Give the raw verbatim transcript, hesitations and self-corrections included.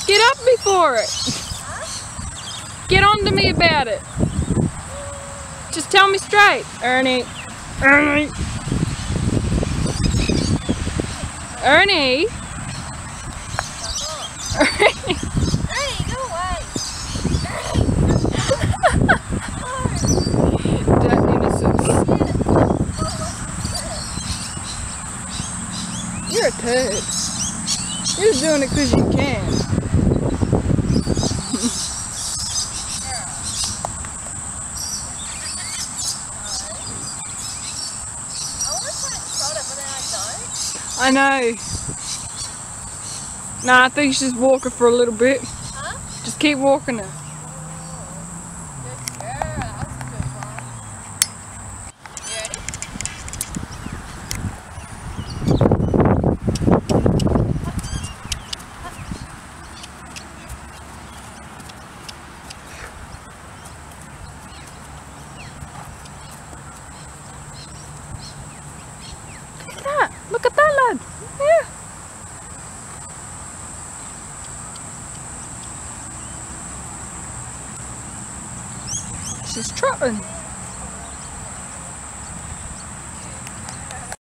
Just get up before it. Huh? Get on to me about it. Just tell me straight, Ernie. Ernie. Ernie. Ernie. Ernie, go away. That innocence. You're a turd. You're just doing it because you can. I know. Nah, I think you should just walk her for a little bit. Huh? Just keep walking her. Good girl. That's a good one. You ready? Look at that. Look at that, lad. Yeah. She's trotting.